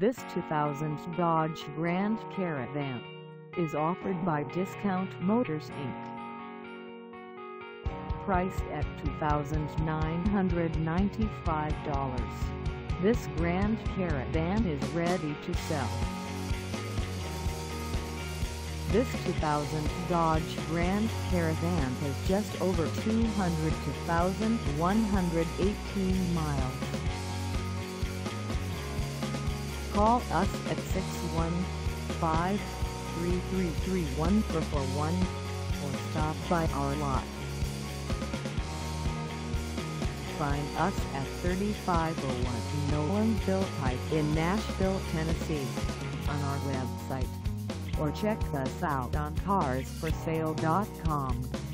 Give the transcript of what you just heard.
This 2000 Dodge Grand Caravan is offered by Discount Motors Inc. Priced at $2,995, this Grand Caravan is ready to sell. This 2000 Dodge Grand Caravan has just over 202,118 miles. Call us at 615-333-1441 or stop by our lot. Find us at 3501 Nolanville Pike in Nashville, Tennessee on our website, or check us out on carsforsale.com.